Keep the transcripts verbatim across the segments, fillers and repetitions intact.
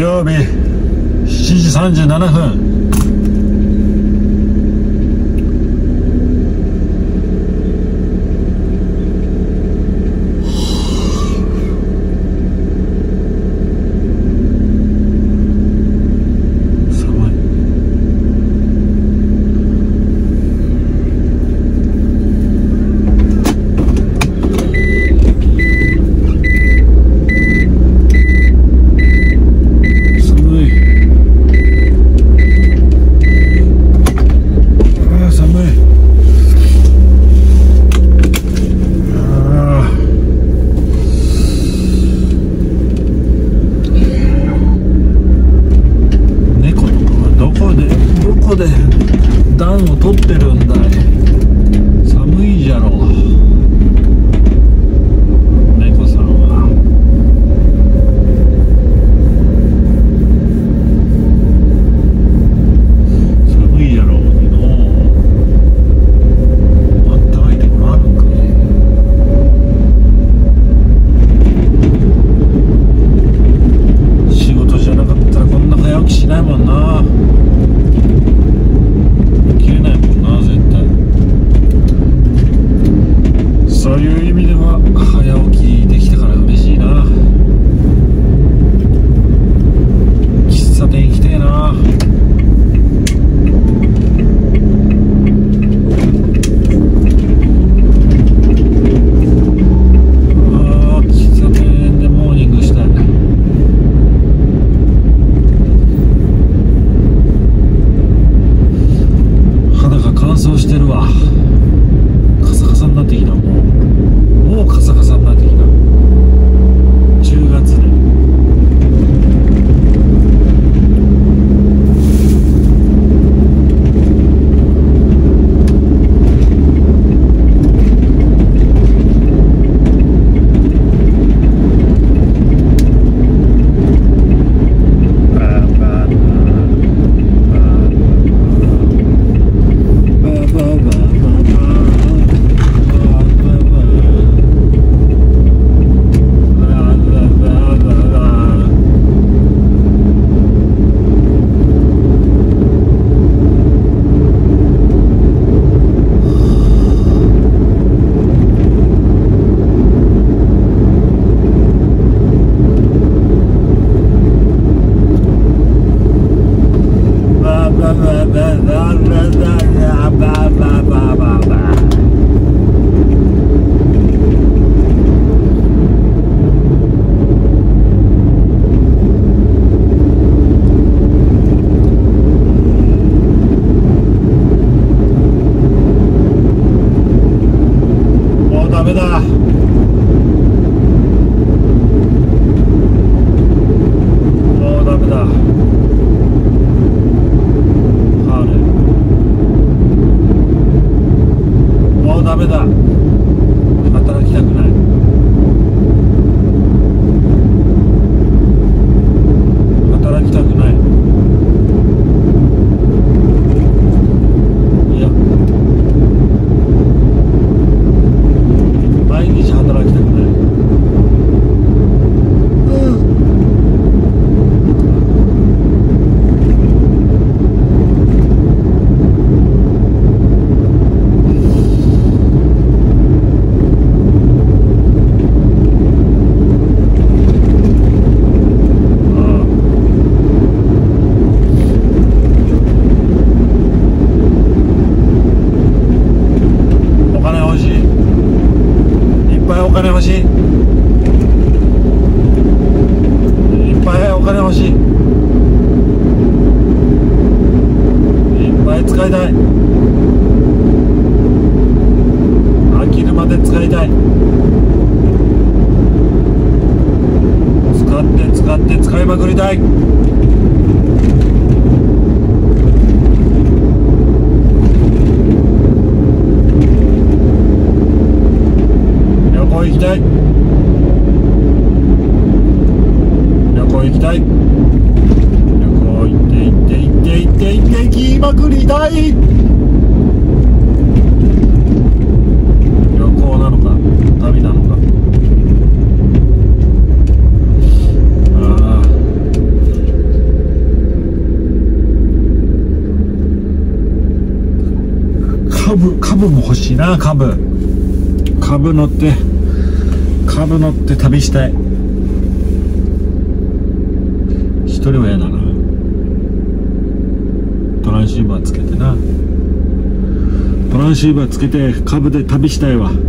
曜日しちじさんじゅうななふん。暖を取ってるんだい。寒いじゃろ猫さんは。寒いじゃろうにのあったかいところあるんかい。仕事じゃなかったらこんな早起きしないもんな。そういう意味では早起きできたから嬉しいな。喫茶店行きたいな。あー、喫茶店でモーニングしたい。肌が乾燥してるわ。カサカサになってきた。もうもうカサカサになってきた。じゅうがつでダメだ。もうダメだ。ハーレーもうダメだ。働きたくない。働きたくない。いや、毎日働きたくない。お金欲しい。いっぱいお金欲しい。いっぱい使いたい。飽きるまで使いたい。使って使って使いまくりたい。旅行行きたい。旅行行きたい。旅行行って行って行って行って行って行きまくりたい。旅行なのか旅なのか。ああ株も欲しいな。株株乗って株乗って旅したい。一人は嫌だな。トランシーバーつけてな。トランシーバーつけて株で旅したいわ。うん。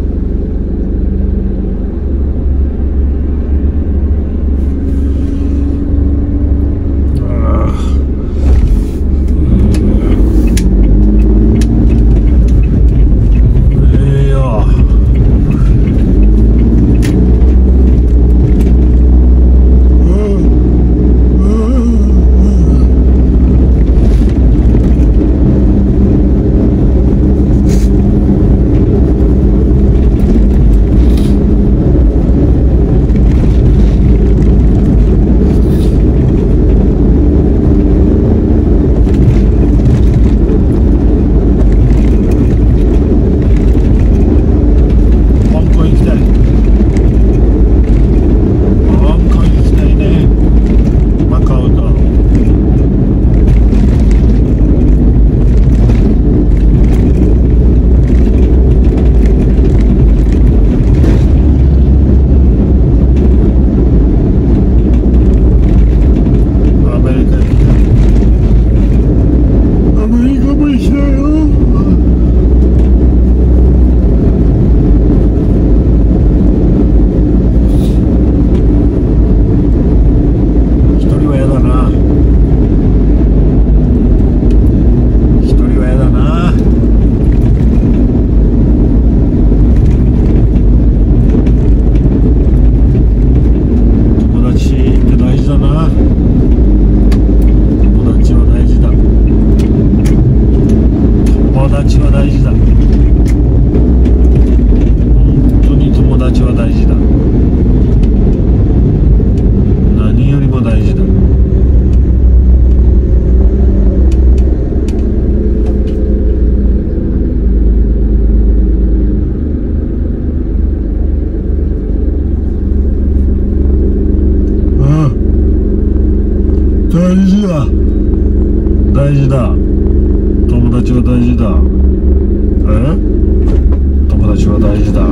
大事だ。大事だ。友達は大事だ。え？友達は大事だ。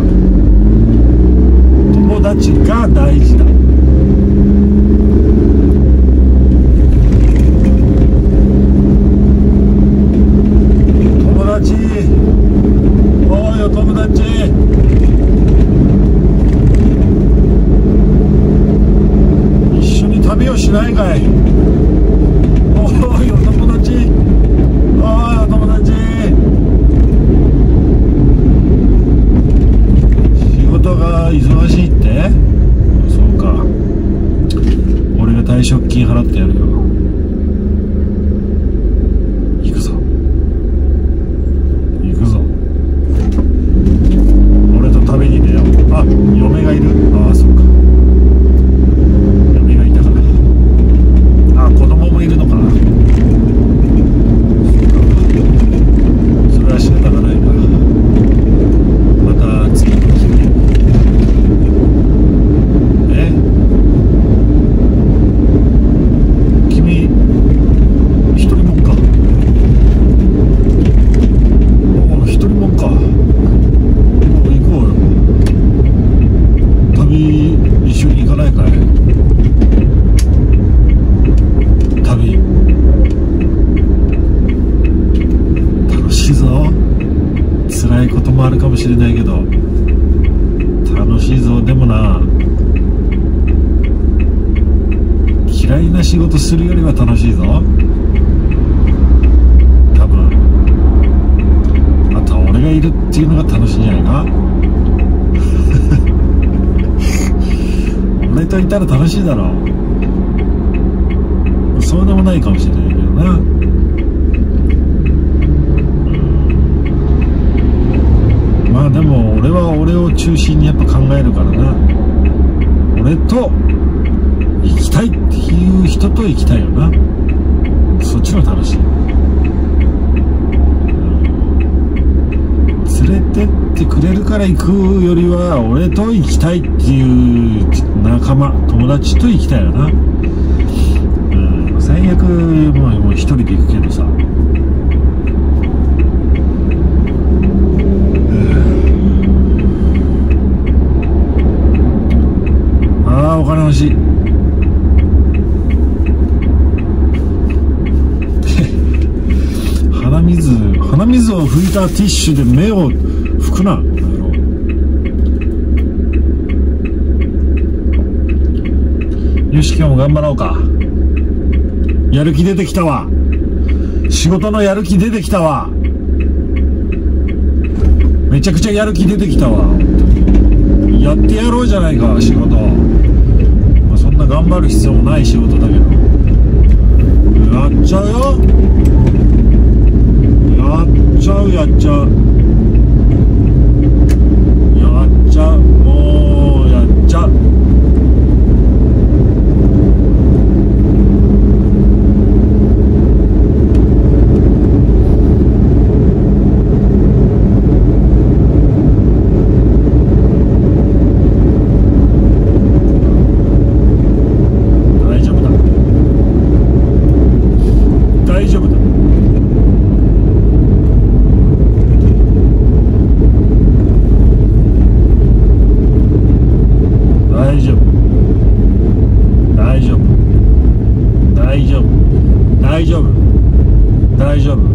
友達が大事だ。友達。おいよ友達。一緒に旅をしないかい。おいお友達、おいお友達、仕事が忙しいって？そうか。俺が退職金払ってやるよ。行くぞ行くぞ。俺と旅に出よう。あ、嫁がいる。ああ、そうか。嫁がいたから。あ、子供もいるのかな。それは仕方がないな。また次の日に。え？君一人もんか。おお、一人もんか。もう行こうよ。旅一緒に行かないかい？旅楽しいぞ。辛いこともあるかもしれないけど楽しいぞ。でもな、嫌いな仕事するよりは楽しいぞ。多分あとは俺がいるっていうのが楽しいんじゃないか。俺といたら楽しいだろう。そうでもないかもしれないけどな。まあでも俺は俺を中心にやっぱ考えるからな。俺と行きたいっていう人と行きたいよな。そっちの楽しい。連れてってくれるから行くよりは俺と行きたいっていう仲間、友達と行きたいよな。最悪もう一人で行くけどさ、 あーお金欲しい。鼻水鼻水を拭いたティッシュで目を拭くな。よし、今日も頑張ろうか。やる気出てきたわ。仕事のやる気出てきたわ。めちゃくちゃやる気出てきたわ。やってやろうじゃないか、仕事。まあ、そんな頑張る必要もない仕事だけど、やっちゃうよ。やっちゃうやっちゃうやっちゃうもうやっちゃう。大丈夫大丈夫